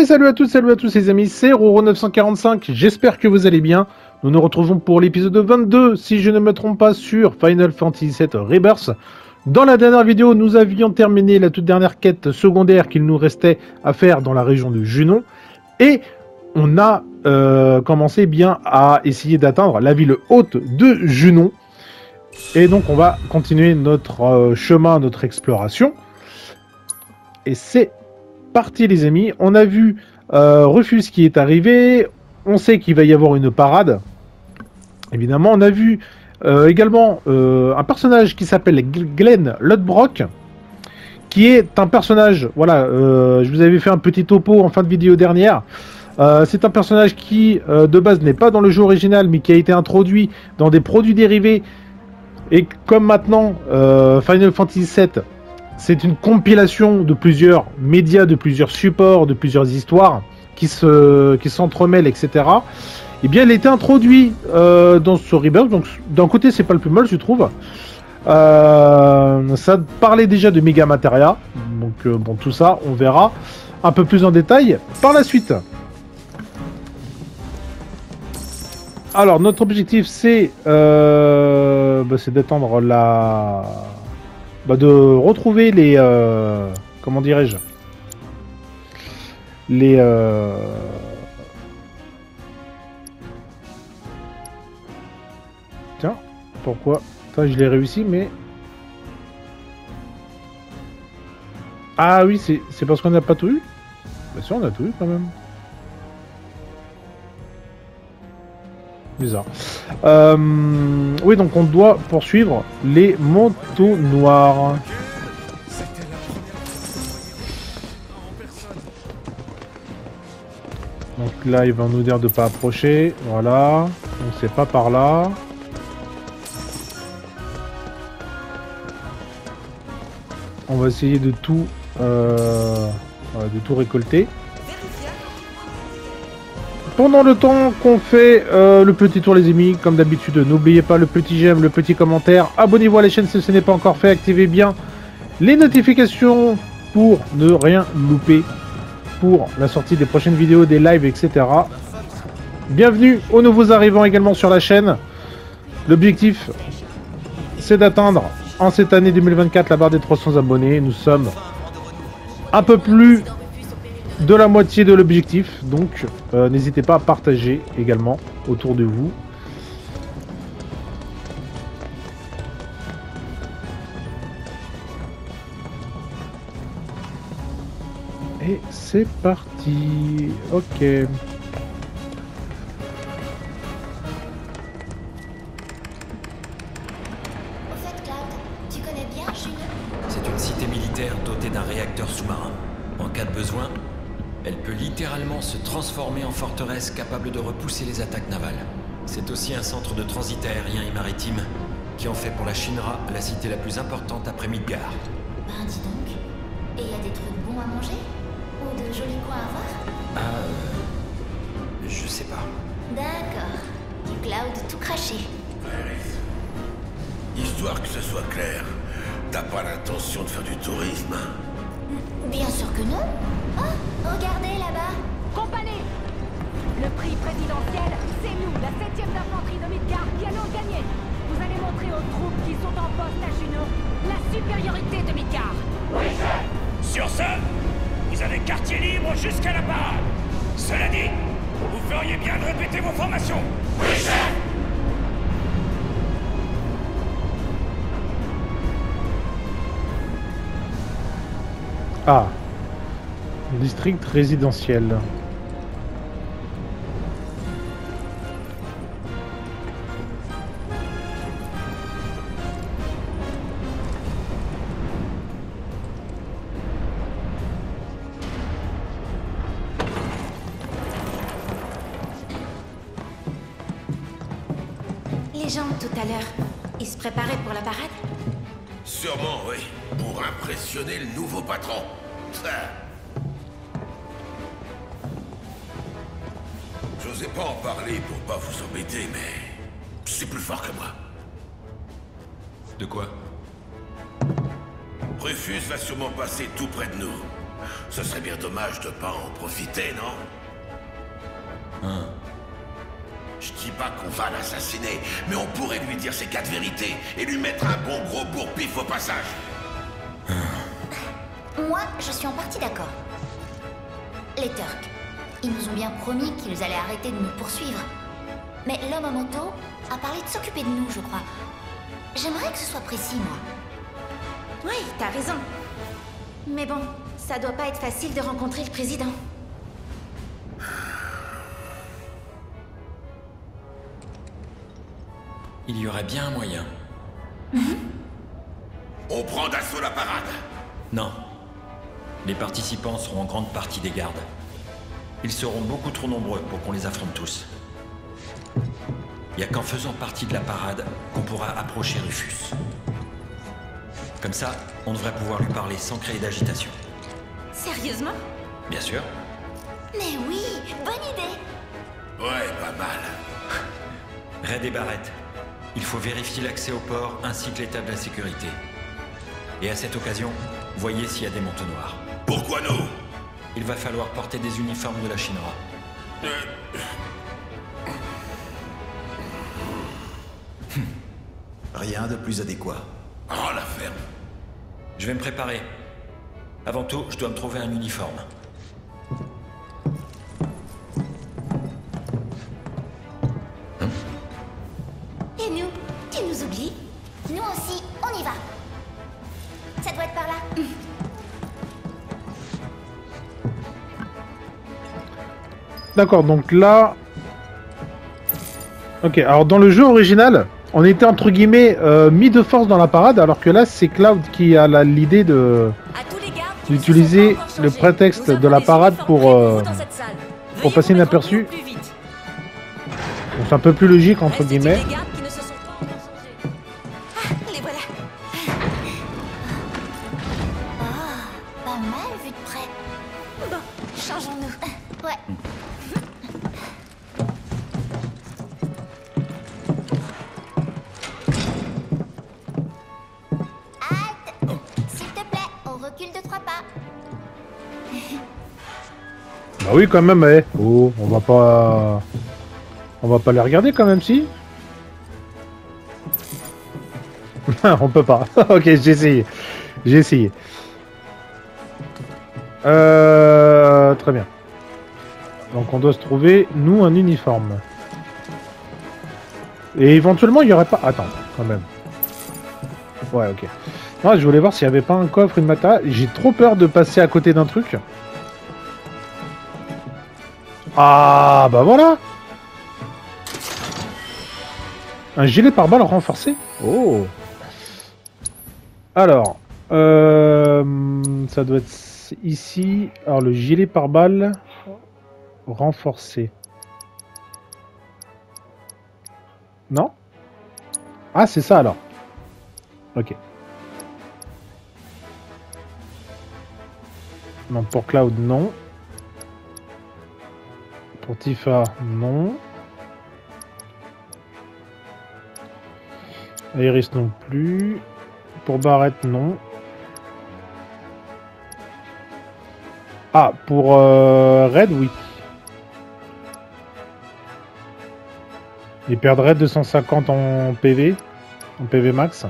Et salut à tous les amis, c'est Roro945, j'espère que vous allez bien. Nous nous retrouvons pour l'épisode 22, si je ne me trompe pas, sur Final Fantasy VII Rebirth. Dans la dernière vidéo, nous avions terminé la toute dernière quête secondaire qu'il nous restait à faire dans la région de Junon. Et on a commencé bien à essayer d'atteindre la ville haute de Junon. Et donc on va continuer notre chemin, notre exploration. Et c'est parti les amis, on a vu Rufus qui est arrivé, on sait qu'il va y avoir une parade, évidemment, on a vu également un personnage qui s'appelle Glenn Lodbrok, qui est un personnage, voilà, je vous avais fait un petit topo en fin de vidéo dernière, c'est un personnage qui de base n'est pas dans le jeu original, mais qui a été introduit dans des produits dérivés, et comme maintenant Final Fantasy VII, c'est une compilation de plusieurs médias, de plusieurs supports, de plusieurs histoires qui s'entremêlent, etc. Eh bien, il a été introduit dans ce Rebirth. Donc, d'un côté, c'est pas le plus mal, je trouve. Ça parlait déjà de Mega Materia. Donc, bon, tout ça, on verra un peu plus en détail par la suite. Alors, notre objectif, c'est d'attendre la... de retrouver les... comment dirais-je, les... Tiens, pourquoi? Attends, je l'ai réussi, mais... Ah oui, c'est parce qu'on n'a pas tout eu? Bah si, on a tout eu quand même. Bizarre. Oui, donc on doit poursuivre les manteaux noirs. Donc là, il va nous dire de pas approcher. Voilà. Donc c'est pas par là. On va essayer de tout récolter. Pendant le temps qu'on fait le petit tour les amis, comme d'habitude, n'oubliez pas le petit j'aime, le petit commentaire, abonnez-vous à la chaîne si ce n'est pas encore fait, activez bien les notifications pour ne rien louper pour la sortie des prochaines vidéos, des lives, etc. Bienvenue aux nouveaux arrivants également sur la chaîne. L'objectif, c'est d'atteindre en cette année 2024 la barre des 300 abonnés. Nous sommes un peu plus de la moitié de l'objectif, donc n'hésitez pas à partager également autour de vous. Et c'est parti. Ok. Au fait, Cloud, tu connais bien Junon? C'est une cité militaire dotée d'un réacteur sous-marin. En cas de besoin, elle peut littéralement se transformer en forteresse capable de repousser les attaques navales. C'est aussi un centre de transit aérien et maritime qui en fait pour la Shinra la cité la plus importante après Midgar. Ben dis donc. Et y a des trucs bons à manger? Ou de jolis coins à voir? Je sais pas. D'accord. Du Cloud tout craché. Histoire que ce soit clair, t'as pas l'intention de faire du tourisme? Bien sûr que non. Oh, regardez là-bas. Compagnie! Le prix présidentiel, c'est nous, la 7ème d'infanterie de Midgar, qui allons gagner. Vous allez montrer aux troupes qui sont en poste à Junon la supériorité de Midgar. Sur ce, vous avez quartier libre jusqu'à la parade. Cela dit, vous feriez bien de répéter vos formations. Ah, district résidentiel. Les gens tout à l'heure, ils se préparaient pour la parade? Sûrement, oui. Pour impressionner le nouveau patron. J'osais pas en parler pour pas vous embêter, mais... c'est plus fort que moi. De quoi? Rufus va sûrement passer tout près de nous. Ce serait bien dommage de pas en profiter, non? Je dis pas qu'on va l'assassiner, mais on pourrait lui dire ses 4 vérités et lui mettre un bon gros bourre-pif au passage. Moi, je suis en partie d'accord. Les Turcs, ils nous ont bien promis qu'ils allaient arrêter de nous poursuivre. Mais l'homme au manteau a parlé de s'occuper de nous, je crois. J'aimerais que ce soit précis, moi. Oui, t'as raison. Mais bon, ça doit pas être facile de rencontrer le président. Il y aurait bien un moyen. On prend d'assaut la parade. Non. Les participants seront en grande partie des gardes. Ils seront beaucoup trop nombreux pour qu'on les affronte tous. Il n'y a qu'en faisant partie de la parade qu'on pourra approcher Rufus. Comme ça, on devrait pouvoir lui parler sans créer d'agitation. Sérieusement? Bien sûr. Mais oui, bonne idée. Ouais, pas mal. Raid et Barrett, il faut vérifier l'accès au port ainsi que l'état de la sécurité. Et à cette occasion, voyez s'il y a des manteaux noirs. Pourquoi nous? Il va falloir porter des uniformes de la Shinra. Rien de plus adéquat. Oh, la ferme. Je vais me préparer. Avant tout, je dois me trouver un uniforme. Et nous? Tu nous oublies? Nous aussi, on y va. Ça doit être par là. D'accord, donc là... Ok, alors dans le jeu original, on était entre guillemets mis de force dans la parade, alors que là, c'est Cloud qui a l'idée de... À tous les gardes qui ne se d'utiliser sont pas encore le changés, prétexte nous de la avons des parade uniformes pour, prêts vous dans cette salle. Veuillez passer vous mettre inaperçu. en plus vite. Donc c'est un peu plus logique, entre Restituez guillemets. les gardes qui ne se sont pas encore changés. Ah, les voilà. Ah, pas mal vu de près. Bon, changeons-nous. Ouais. Halte! S'il te plaît, on recule de 3 pas. Bah oui, quand même, eh. Oh, on va pas... On va pas les regarder quand même, si. On peut pas. Ok, j'ai essayé. J'ai essayé. Très bien. Donc on doit se trouver, nous, un uniforme. Et éventuellement, il y aurait pas... Attends, quand même. Ouais, ok. Non, je voulais voir s'il y avait pas un coffre, une mata. J'ai trop peur de passer à côté d'un truc. Ah, bah voilà. Un gilet pare-balles renforcé. Oh. Alors, ça doit être ici. Alors le gilet pare-balles renforcé. Non? Ah, c'est ça alors. Ok. Non, pour Cloud, non. Pour Tifa, non. Iris non plus. Pour Barrett, non. Ah, pour Red, oui. Il perdrait 250 en PV. En PV max.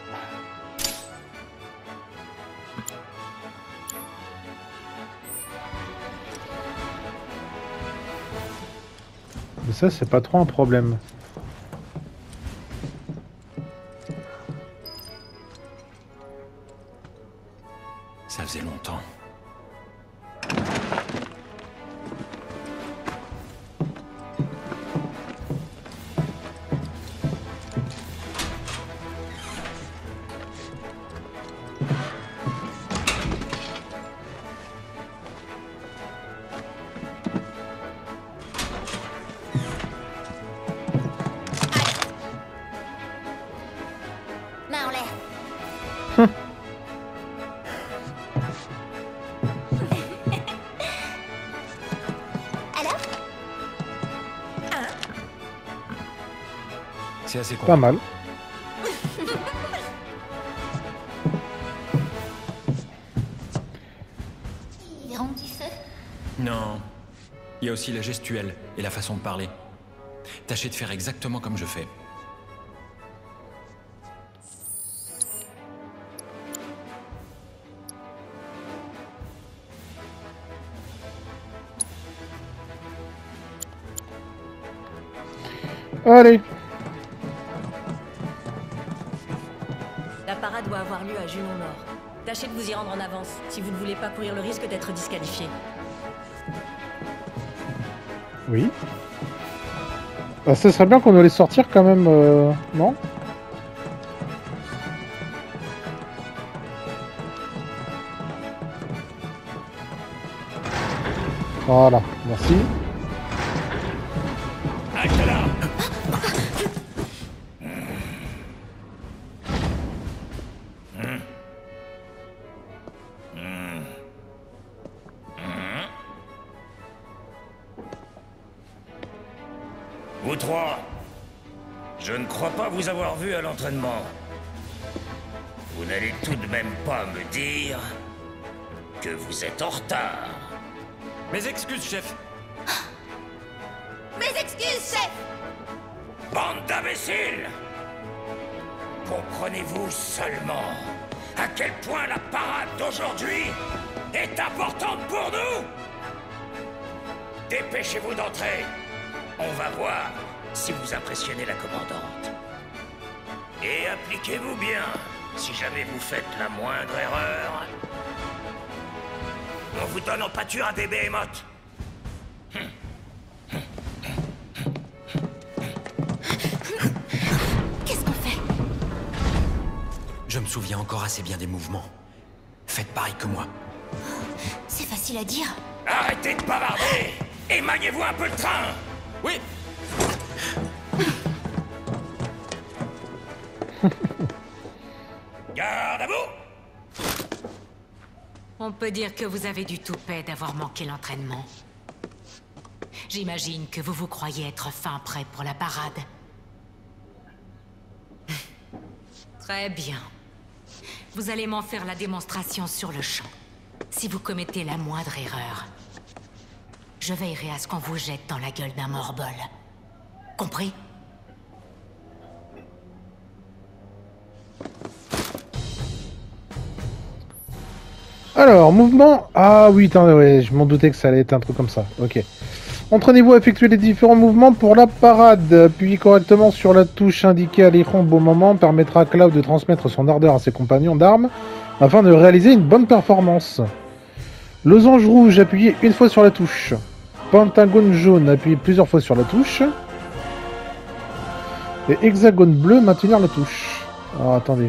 Mais ça, c'est pas trop un problème. Ça faisait longtemps. Main en l'air. Alors? C'est assez con. Pas mal. Il y a aussi la gestuelle et la façon de parler. Tâchez de faire exactement comme je fais. Allez. La parade doit avoir lieu à Junon Nord. Tâchez de vous y rendre en avance, si vous ne voulez pas courir le risque d'être disqualifié. Oui. Bah, ça serait bien qu'on allait sortir quand même, non? Voilà, merci. Acte là. Vous trois, je ne crois pas vous avoir vu à l'entraînement. Vous n'allez tout de même pas me dire que vous êtes en retard. Mes excuses, chef. Mes excuses, chef! Bande d'imbéciles! Comprenez-vous seulement à quel point la parade d'aujourd'hui est importante pour nous? Dépêchez-vous d'entrer. On va voir si vous impressionnez la commandante. Et appliquez-vous bien si jamais vous faites la moindre erreur. On vous donne en pâture à des behemoths. Qu'est-ce qu'on fait? Je me souviens encore assez bien des mouvements. Faites pareil que moi. C'est facile à dire. Arrêtez de bavarder et maniez-vous un peu le train. Oui. Garde à vous. On peut dire que vous avez du toupet d'avoir manqué l'entraînement. J'imagine que vous vous croyez être fin prêt pour la parade. Très bien. Vous allez m'en faire la démonstration sur le champ. Si vous commettez la moindre erreur, je veillerai à ce qu'on vous jette dans la gueule d'un morbol. Compris? Alors, mouvement... Ah oui, attendez, ouais, je m'en doutais que ça allait être un truc comme ça. Ok. Entraînez-vous à effectuer les différents mouvements pour la parade. Appuyez correctement sur la touche indiquée à l'écran au bon moment permettra à Cloud de transmettre son ardeur à ses compagnons d'armes afin de réaliser une bonne performance. Losange rouge, appuyez une fois sur la touche. Pentagone jaune, appuyez plusieurs fois sur la touche. Et hexagone bleu, maintenir la touche. Alors, attendez.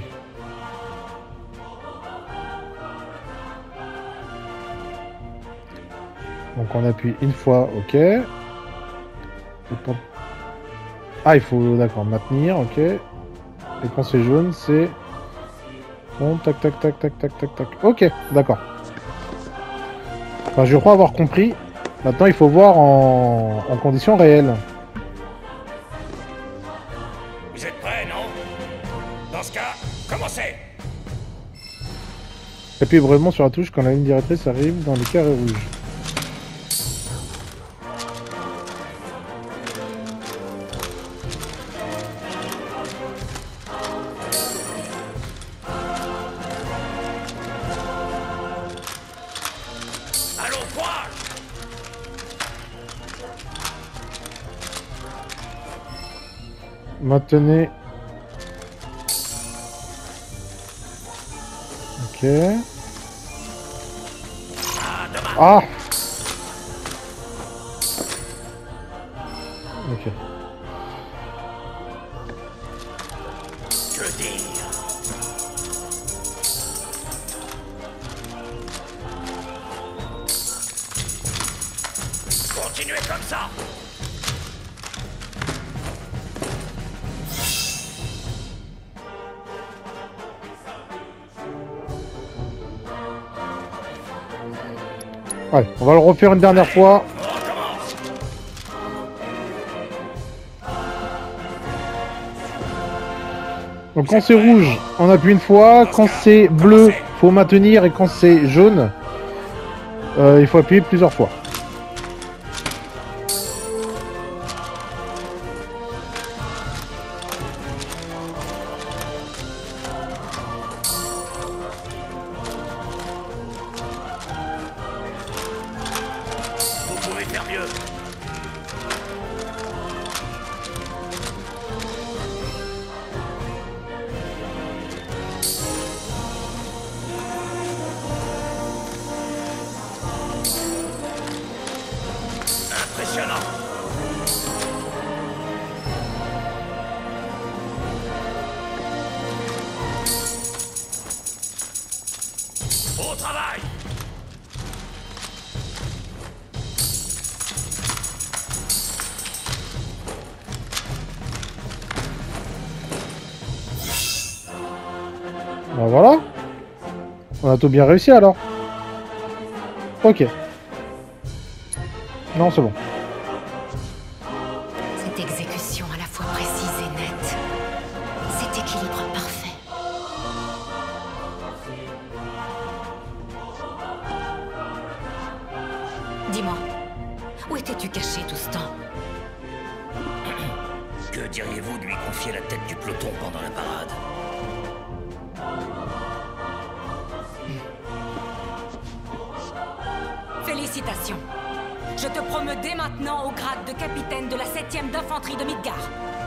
Donc on appuie une fois, ok. Ah, il faut, d'accord, maintenir, ok. Et quand c'est jaune, c'est... Bon, tac, tac, tac, tac, tac, tac, tac. Ok, d'accord. Enfin, je crois avoir compris. Maintenant, il faut voir en conditions réelles. Vous êtes prêts, non? Dans ce cas, commencez. Appuyez vraiment sur la touche quand la ligne directrice arrive dans les carrés rouges. Allons, courage! Maintenez. Ok. Ah! Ok. Que dire? Continuez comme ça! Allez, on va le refaire une dernière fois. On recommence! Donc quand c'est rouge, on appuie une fois. Quand c'est bleu, faut maintenir. Et quand c'est jaune, il faut appuyer plusieurs fois. Au travail! Ben voilà. On a tout bien réussi alors. Ok. Non, c'est bon. Cette exécution à la fois précise et nette. Cet équilibre parfait. Dis-moi, où étais-tu caché tout ce temps? Que diriez-vous de lui confier la tête du peloton pendant la parade? Félicitations. Je te promeux dès maintenant au grade de capitaine de la 7e d'infanterie de Midgar.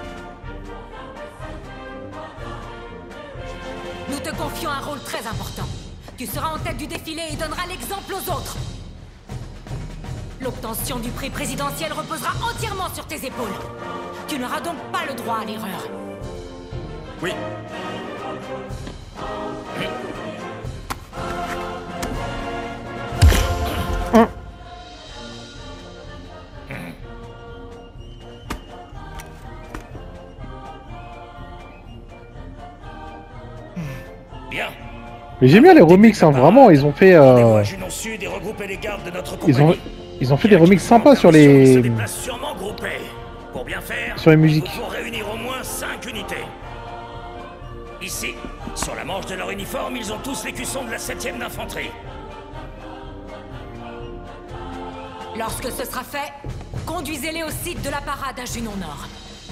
Nous te confions un rôle très important. Tu seras en tête du défilé et donneras l'exemple aux autres. L'obtention du prix présidentiel reposera entièrement sur tes épaules. Tu n'auras donc pas le droit à l'erreur. Oui. Bien. Mais j'aime bien les remixes, hein, vraiment, ils ont fait... Junon Sud et regrouper les gardes de notre Ils ont fait des remixes sympas sur les... Pour bien faire, sur les musiques. il faut réunir au moins 5 unités. Ici, sur la manche de leur uniforme, ils ont tous l'écusson de la 7e d'infanterie. Lorsque ce sera fait, conduisez-les au site de la parade à Junon Nord.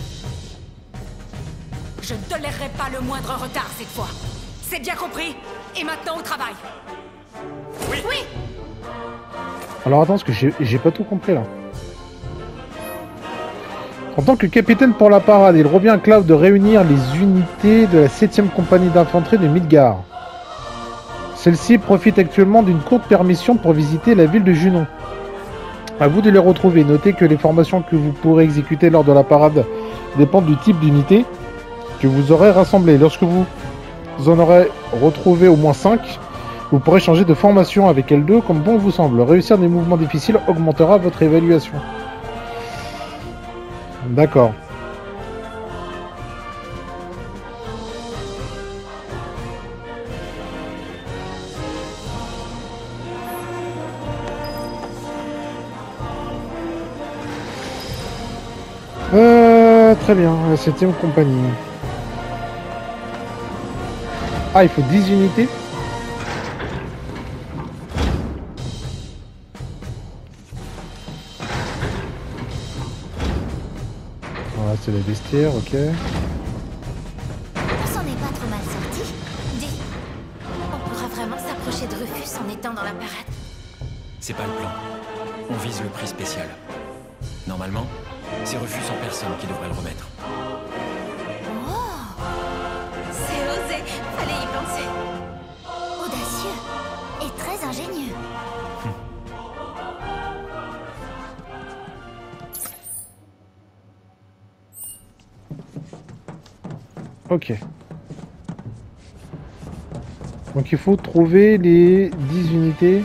Je ne tolérerai pas le moindre retard cette fois. C'est bien compris? Et maintenant au travail. Oui. Oui. Alors attends, parce que j'ai pas tout compris là. En tant que capitaine pour la parade, il revient à Cloud de réunir les unités de la 7e compagnie d'infanterie de Midgar. Celle-ci profite actuellement d'une courte permission pour visiter la ville de Junon. À vous de les retrouver. Notez que les formations que vous pourrez exécuter lors de la parade dépendent du type d'unité que vous aurez rassemblé. Lorsque vous en aurez retrouvé au moins 5, vous pourrez changer de formation avec L2 comme bon vous semble. Réussir des mouvements difficiles augmentera votre évaluation. D'accord. Très bien, la 7e compagnie. Ah, il faut 10 unités. Voilà, c'est les vestiaires, ok. On s'en est pas trop mal sorti. Dis, on pourra vraiment s'approcher de Rufus en étant dans la parade. C'est pas le plan. On vise le prix spécial. Normalement, c'est Rufus en personne qui devrait le remettre. Oh, c'est osé, fallait y penser. Audacieux et très ingénieux. Ok. Donc il faut trouver les 10 unités.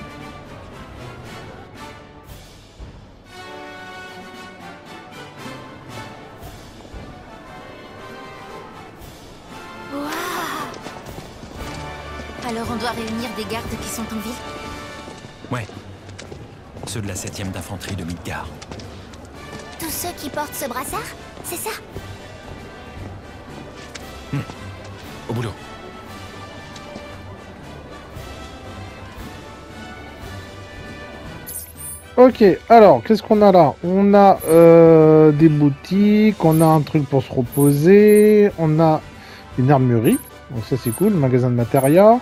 Alors on doit réunir des gardes qui sont en ville? Ouais. Ceux de la 7e d'infanterie de Midgar. Tous ceux qui portent ce brassard? C'est ça? Au boulot. Ok, alors, qu'est-ce qu'on a là? On a des boutiques, on a un truc pour se reposer, on a une armurerie, donc ça c'est cool, magasin de matériaux.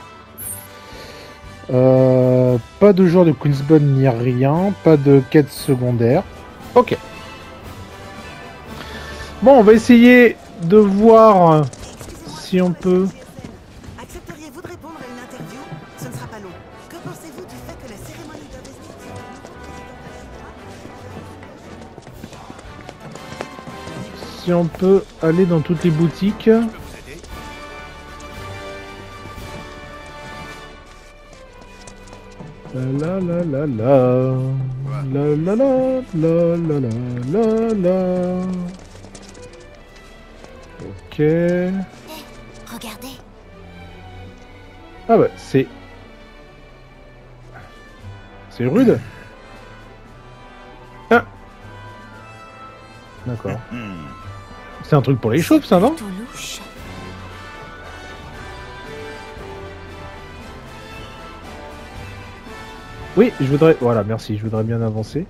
Pas de joueur de Queensbone ni rien, pas de quête secondaire. Ok. Bon, on va essayer de voir si on peut... Accepteriez-vous de répondre à une interview? Ce ne sera pas long. Que pensez-vous du fait que la cérémonie d'investiture... Si on peut aller dans toutes les boutiques. La la la la la la la la la la la. Ok. Regardez. Ah bah c'est rude. Ah. D'accord. C'est un truc pour les chauves ça, non? Tout louche. Oui, je voudrais... Voilà, merci, je voudrais bien avancer.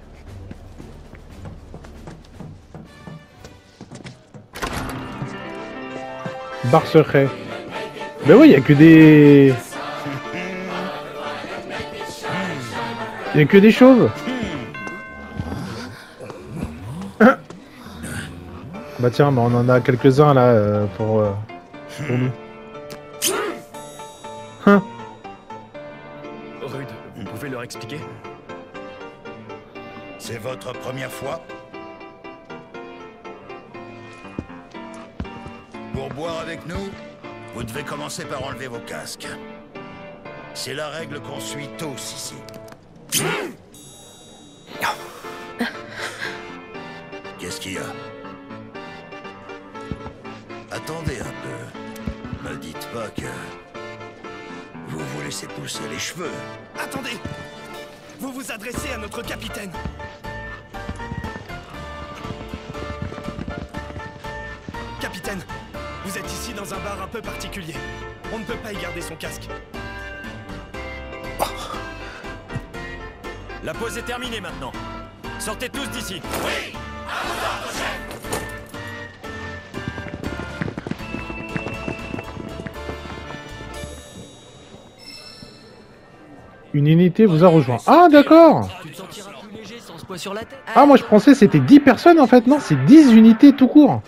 Bar secret. Ben oui, il n'y a que des... Il n'y a que des chauves. Bah tiens, bah on en a quelques-uns là pour nous. Hein. Rude, vous pouvez leur expliquer? C'est votre première fois? Pour boire avec nous, vous devez commencer par enlever vos casques. C'est la règle qu'on suit tous ici. Qu'est-ce qu'il y a? Attendez un peu. Ne dites pas que vous vous laissez pousser les cheveux. Attendez! Vous vous adressez à notre capitaine. Capitaine, vous êtes ici dans un bar un peu particulier. On ne peut pas y garder son casque. La pause est terminée maintenant. Sortez tous d'ici. Oui! Une unité vous a rejoint. Ah d'accord. Tu te sentiras plus léger sans ce poids sur la tête. Ah moi je pensais c'était 10 personnes en fait. Non, c'est 10 unités tout court.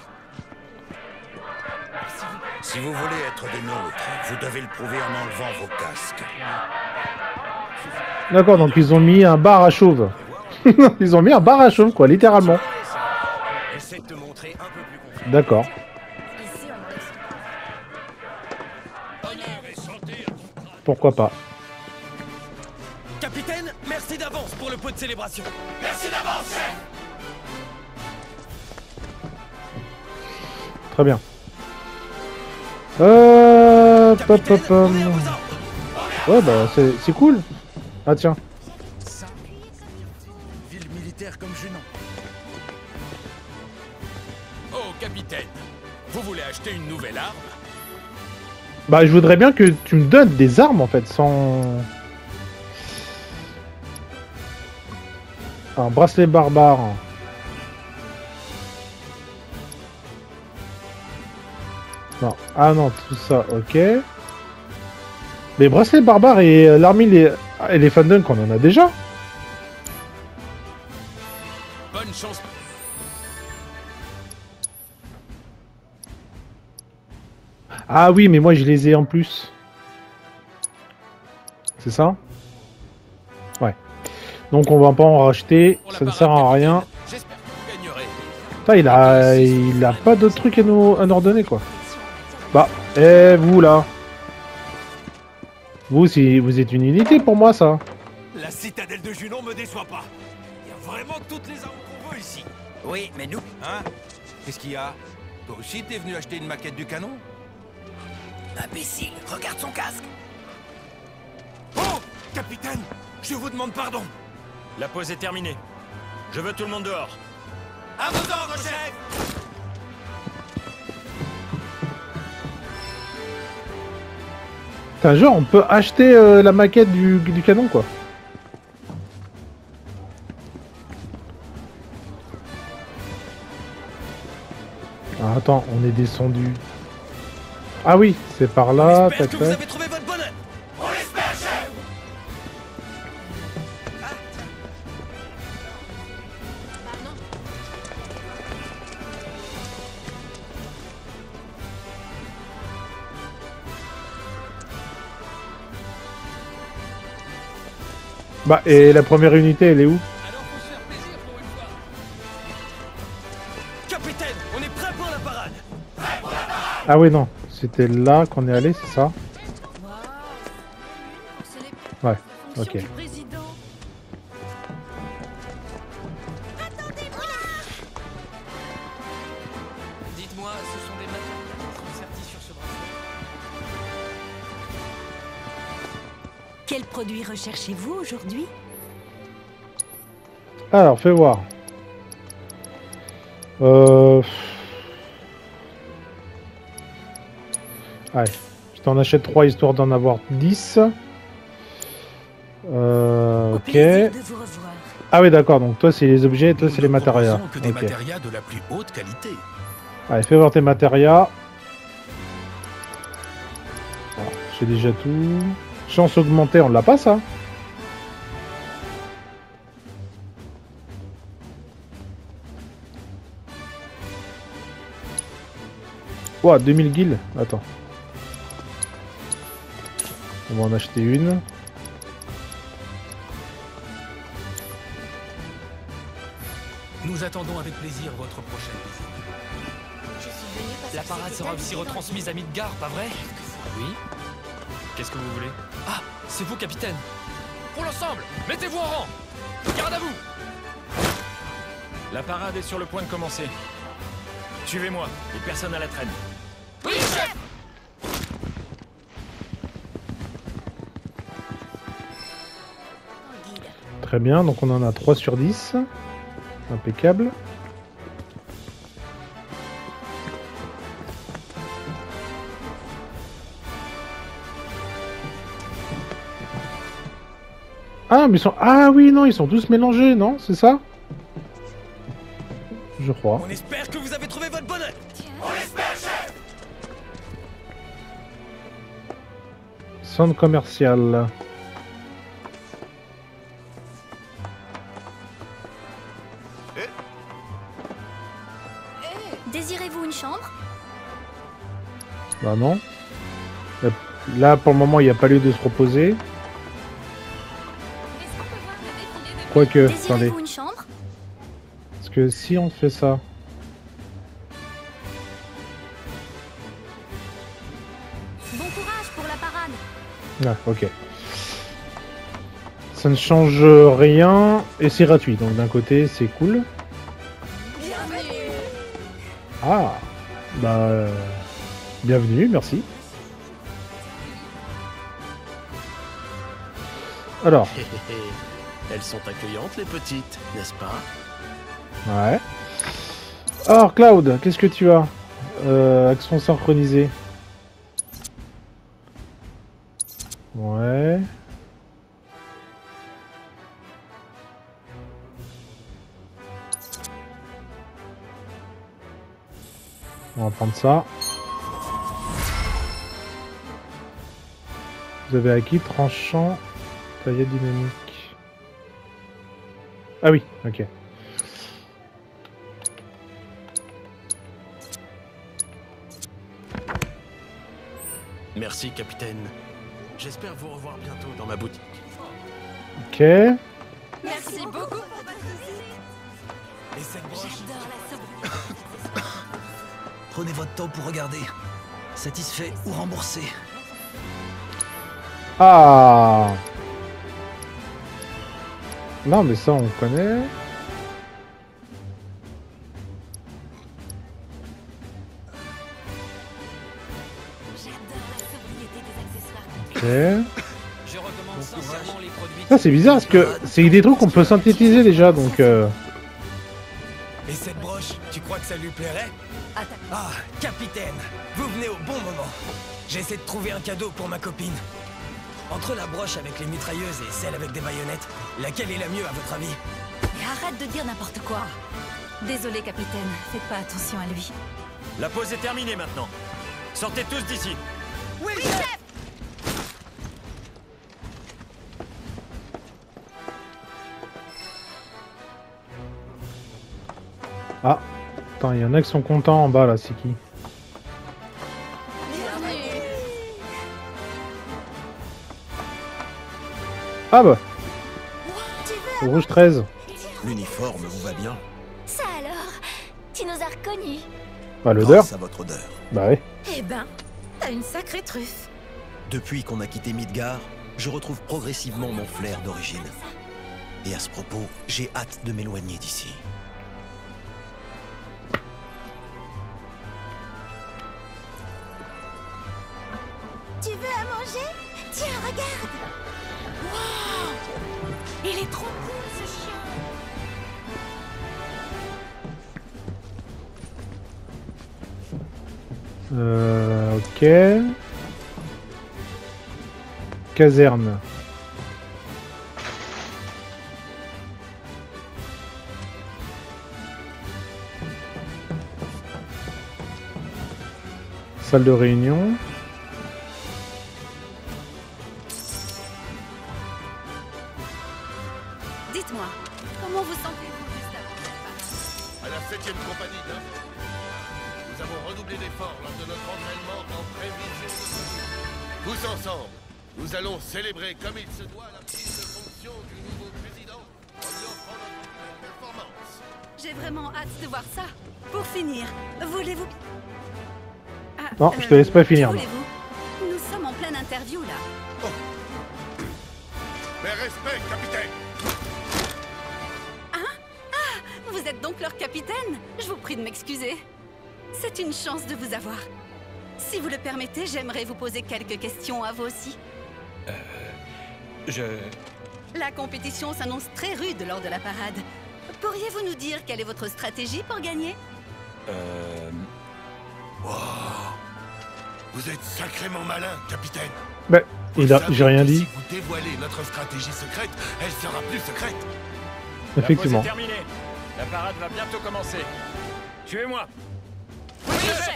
Si vous voulez être des nôtres, vous devez le prouver en enlevant vos casques. D'accord, donc ils ont mis un bar à chauve. Ils ont mis un bar à chauve quoi, littéralement. Essaie de te montrer un peu plus confiant. D'accord. Pourquoi pas. Capitaine, merci d'avance pour le pot de célébration. Merci d'avance, chef. Très bien. Ouais bah c'est cool. Ah tiens. Ville militaire comme Junon. Oh, capitaine, vous voulez acheter une nouvelle arme? Bah je voudrais bien que tu me donnes des armes en fait sans... Un bracelet barbare. Non. Ah non, tout ça, ok. Les bracelets barbares et l'armée et les Fandunk, on en a déjà. Bonne chance. Ah oui, mais moi je les ai en plus. C'est ça? Ouais. Donc on va pas en racheter, ça ne sert à rien. J'espère que vous gagnerez. Putain, il a pas d'autres trucs à nous redonner quoi. Bah, vous là. Vous, si vous êtes une unité pour moi ça. La citadelle de Junon me déçoit pas. Il y a vraiment toutes les armes qu'on veut ici. Oui, mais nous... Hein? Qu'est-ce qu'il y a? Toi aussi, t'es venu acheter une maquette du canon? Imbécile, regarde son casque. Oh, capitaine, je vous demande pardon. La pause est terminée. Je veux tout le monde dehors. À vos ordres, chef. Putain, genre on peut acheter la maquette du canon quoi. Ah, attends, on est descendu. Ah oui, c'est par là, J'espère tac que vous tac. avez trouvé votre bonheur. On l'espère, chef. Bah, et la première unité, elle est où? Alors faut se faire plaisir pour une fois. Capitaine, on est prêt pour la parade. Ah oui, non, c'était là qu'on est allé, c'est ça? Ouais, ok. Quel produit recherchez-vous aujourd'hui? Alors, fais voir. Allez, je t'en achète 3 histoire d'en avoir 10. Ok. Ah oui, d'accord, donc toi c'est les objets et toi c'est les matérias. Que des Ok. matérias de la plus haute qualité. Allez, fais voir tes matérias. Alors, j'ai déjà tout. Chance augmentée, on l'a pas ça? Ouah, 2000 guilds. Attends. On va en acheter une. Nous attendons avec plaisir votre prochaine visite. La parade sera aussi retransmise à Midgar, pas vrai? Oui. Qu'est-ce que vous voulez? Ah, c'est vous, capitaine. Pour l'ensemble, mettez-vous en rang. Garde à vous. La parade est sur le point de commencer. Suivez-moi, et personne à la traîne. Oui, chef. Très bien, donc on en a 3 sur 10. Impeccable. Ah, mais ils sont... Ah oui, non, ils sont tous mélangés, non? C'est ça? Je crois. On espère que vous avez trouvé votre bonheur. On l'espère, chef. Centre commercial. Désirez-vous une chambre? Bah non. Là, pour le moment, il n'y a pas lieu de se reposer. Quoique, attendez. Désirez-vous une chambre? Parce que si on fait ça... Bon courage pour la parade. Ah, ok. Ça ne change rien et c'est gratuit. Donc d'un côté, c'est cool. Ah, bah... bienvenue, merci. Alors... Elles sont accueillantes, les petites, n'est-ce pas? Ouais. Alors, Cloud, qu'est-ce que tu as? Action synchronisée. Ouais. On va prendre ça. Vous avez acquis tranchant, taillette dynamique. Ah oui, ok. Merci, capitaine. J'espère vous revoir bientôt dans ma boutique. Ok. Merci beaucoup pour votre visite. Et cette broche. J'adore la sobriété. Prenez votre temps pour regarder. Satisfait ou remboursé. Ah. Non, mais ça, on connaît. Ok. Je recommande sincèrement les produits. Ça, c'est bizarre parce que c'est des trucs qu'on peut synthétiser déjà, donc... Et cette broche, tu crois que ça lui plairait? Ah, capitaine, vous venez au bon moment. J'essaie de trouver un cadeau pour ma copine. Entre la broche avec les mitrailleuses et celle avec des baïonnettes, laquelle est la mieux à votre avis? Et arrête de dire n'importe quoi. Désolé, capitaine. Faites pas attention à lui. La pause est terminée maintenant. Sortez tous d'ici. Oui, chef. Ah. Attends, il y en a qui sont contents en bas, là, c'est qui? Ah bah. Rouge 13. L'uniforme vous va bien? Ça alors? Tu nous as reconnus? Bah, l'odeur. Grâce à votre odeur. Bah oui. Eh ben, t'as une sacrée truffe. Depuis qu'on a quitté Midgar, je retrouve progressivement mon flair d'origine. Et à ce propos, j'ai hâte de m'éloigner d'ici. Tu veux à manger? Tiens, regarde! Wow! Il est trop cool, ce chien! Ok. Caserne. Salle de réunion. Dites-moi, comment vous sentez-vous juste avant? À la 7e compagnie d'œufs, nous avons redoublé d'efforts lors de notre entraînement en prévision de... Tous ensemble, nous allons célébrer comme il se doit la prise de fonction du nouveau président en lui offrant notre performance. J'ai vraiment hâte de voir ça. Pour finir, voulez-vous... Non, je te laisse pas finir. Voulez-vous? Nous sommes en pleine interview là. Oh. Mais respect, capitaine. Hein? Ah, vous êtes donc leur capitaine? Je vous prie de m'excuser. C'est une chance de vous avoir. Si vous le permettez, j'aimerais vous poser quelques questions à vous aussi. La compétition s'annonce très rude lors de la parade. Pourriez-vous nous dire quelle est votre stratégie pour gagner? Wow. Vous êtes sacrément malin, capitaine. Bah, j'ai rien dit. Si vous dévoilez notre stratégie secrète, elle sera plus secrète. Effectivement. La pause est terminée. La parade va bientôt commencer. Suivez-moi. Oui, chef.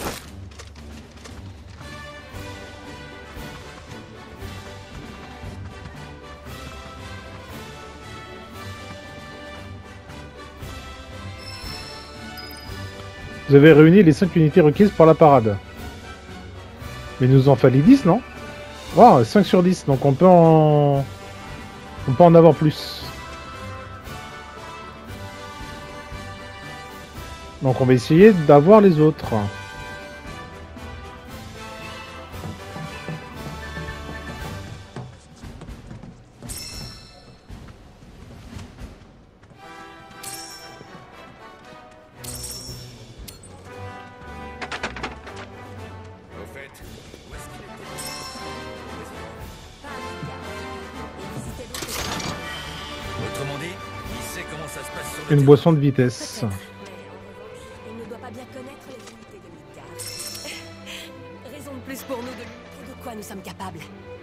Vous avez réuni les 5 unités requises pour la parade. Mais il nous en fallait 10, non? Wow, 5 sur 10, donc on peut en avoir plus. Donc on va essayer d'avoir les autres. Autrement dit, il sait comment ça se passe sur le Une terrain. boisson de vitesse. Il ne doit pas bien connaître les unités de Midgard. Raison de plus pour nous de montrer de quoi nous sommes capables.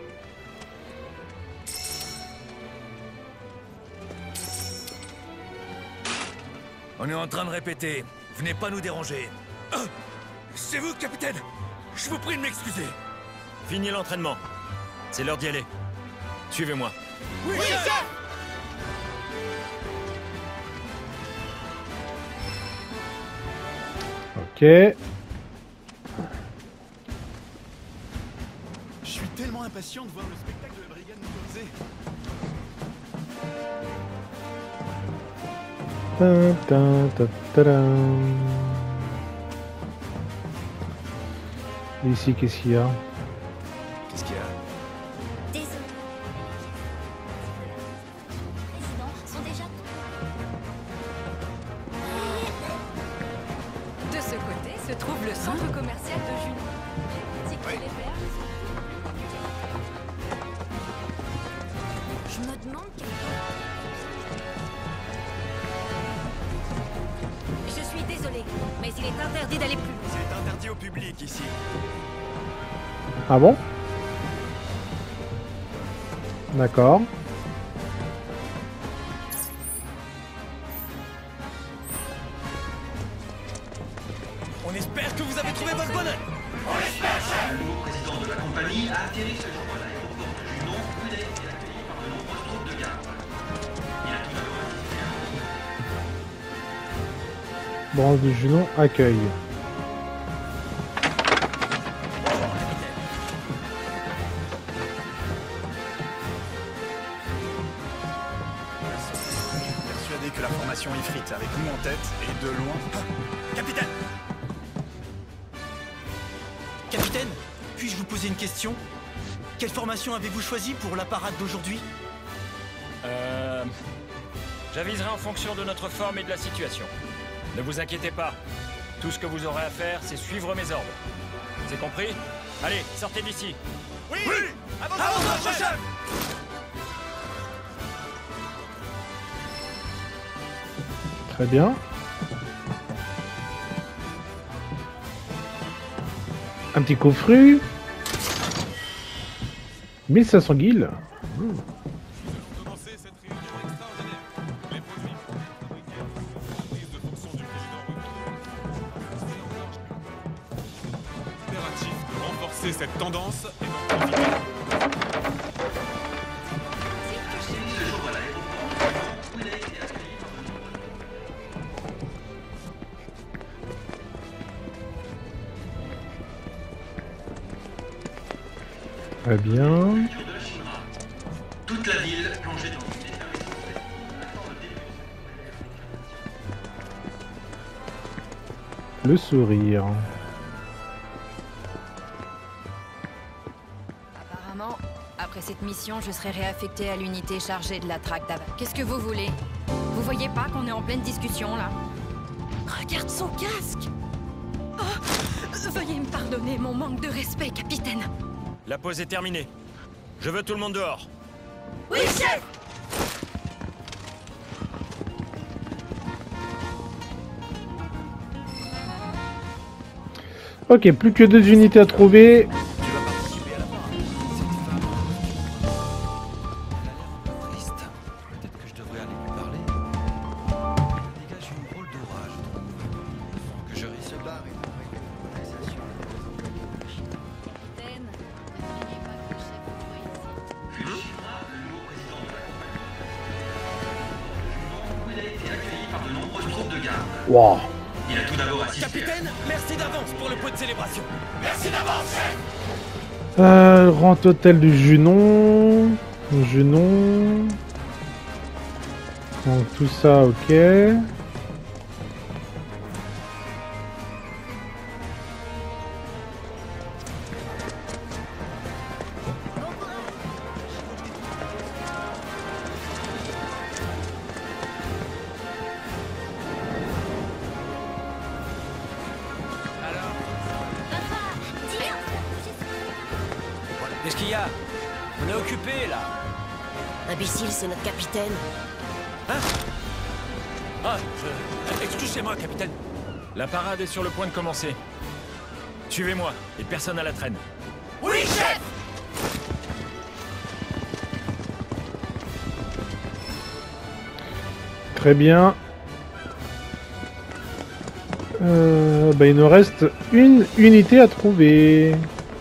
On est en train de répéter. Venez pas nous déranger. C'est vous, capitaine. Je vous prie de m'excuser. Fini l'entraînement. C'est l'heure d'y aller. Suivez-moi. Oui, chef. Ok. Je suis tellement impatient de voir le spectacle de la brigade motorisée. Ici, qu'est-ce qu'il y a? Qu'est-ce qu'il y a? Désolé. Les présidents sont déjà... De ce côté se trouve le centre commercial de Junon. Je me demande quel... Je suis désolée, mais il est interdit d'aller plus loin. C'est interdit au public ici. Ah bon? D'accord. On espère que vous avez trouvé votre bonheur. On l'espère, chef. Le nouveau président de la compagnie a atterri ce jour à l'aéroport de Junon où il a été accueilli par de nombreuses troupes de garde. Il a tout d'abord assisté à un Branche du Junon accueille. Persuadé que la formation Ifrit avec nous en tête et de loin. Capitaine! Capitaine, puis-je vous poser une question? Quelle formation avez-vous choisi pour la parade d'aujourd'hui? J'aviserai en fonction de notre forme et de la situation. Ne vous inquiétez pas. Tout ce que vous aurez à faire, c'est suivre mes ordres. C'est compris? Allez, sortez d'ici. Oui! Avancez, chef! Très bien. Un petit coffret. 1500 guilds. Cette tendance Très bien. Toute la ville plongée dans une effervescence. Le sourire. Apparemment, après cette mission, je serai réaffecté à l'unité chargée de la traque d'Ava. Qu'est-ce que vous voulez? Vous voyez pas qu'on est en pleine discussion, là? Regarde son casque. Oh, veuillez me pardonner mon manque de respect, capitaine. La pause est terminée. Je veux tout le monde dehors. Oui, chef! Ok, plus que 2 unités à trouver. Wow. Il a tout d'abord assisté. Capitaine, merci d'avance pour le pot de célébration. Merci d'avance, chef. Rang total du Junon. Junon. Donc tout ça, ok. Qu'est-ce qu'il y a? On est occupé là. Imbécile, c'est notre capitaine. Hein? Ah, excusez-moi, capitaine. La parade est sur le point de commencer. Suivez-moi, et personne à la traîne. Oui, chef. Très bien. Il nous reste une unité à trouver.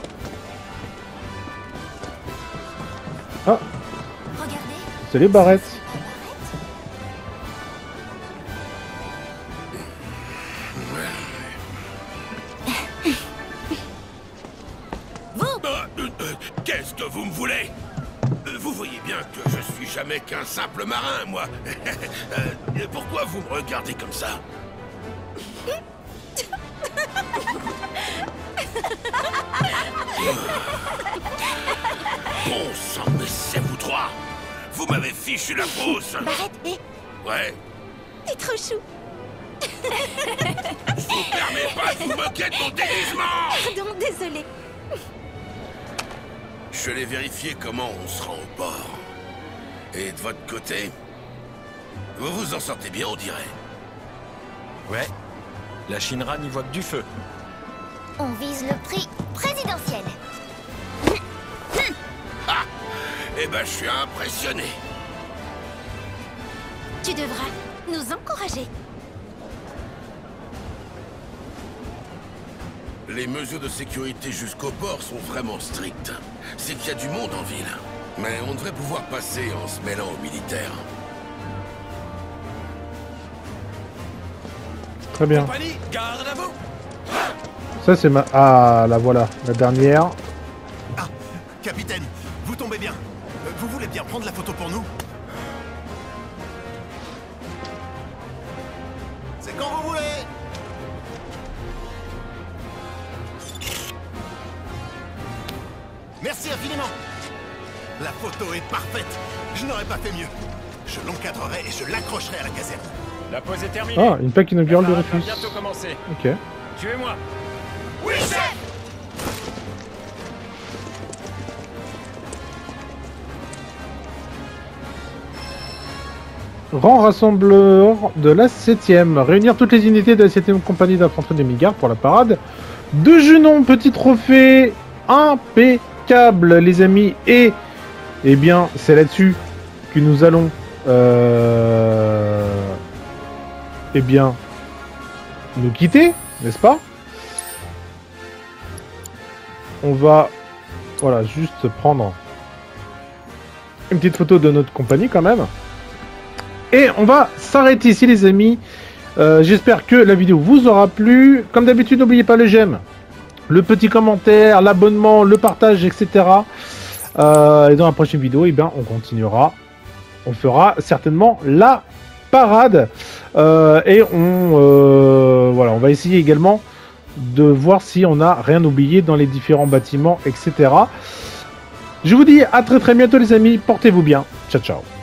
Ah, c'est les barrettes. Qu'est-ce que vous me voulez? Vous voyez bien que je suis jamais qu'un simple marin, moi. Pourquoi vous me regardez comme ça? Bon sang, mais c'est vous trois! Vous m'avez fichu la fausse! Barrette, hé! Ouais? T'es trop chou! Je vous permets pas de vous moquer de mon déguisement! Pardon, désolé. Je l'ai vérifié comment on se rend au port. Et de votre côté, vous vous en sortez bien, on dirait. Ouais. La Shinra n'y voit que du feu. On vise le prix présidentiel. Ah! Eh ben, je suis impressionné. Tu devras nous encourager. Les mesures de sécurité jusqu'au port sont vraiment strictes. C'est qu'il y a du monde en ville. Mais on devrait pouvoir passer en se mêlant aux militaires. Très bien. Compagnie, garde à vous. Ça c'est ma... Ah, la voilà, la dernière. Ah, capitaine, vous tombez bien. Vous voulez bien prendre la photo pour nous? C'est quand vous voulez. Merci infiniment. La photo est parfaite. Je n'aurais pas fait mieux. Je l'encadrerai et je l'accrocherai à la caserne. La pause est terminée. Ah, une plaque inaugurale de La parade va Rufus. bientôt commencer. Ok. Suivez-moi. Oui, chef! rang rassembleur de la 7ème. Réunir toutes les unités de la 7ème compagnie d'infanterie de Midgard pour la parade de Junon. Petit trophée impeccable, les amis. Et, eh bien, c'est là-dessus que nous allons... eh bien, nous quitter, n'est-ce pas? On va, voilà, juste prendre une petite photo de notre compagnie quand même. Et on va s'arrêter ici, les amis. J'espère que la vidéo vous aura plu. Comme d'habitude, n'oubliez pas le j'aime, le petit commentaire, l'abonnement, le partage, etc. Et dans la prochaine vidéo, eh bien, on continuera. On fera certainement la parade. Et voilà, on va essayer également de voir si on n'a rien oublié dans les différents bâtiments, etc. Je vous dis à très bientôt, les amis. Portez-vous bien. Ciao, ciao.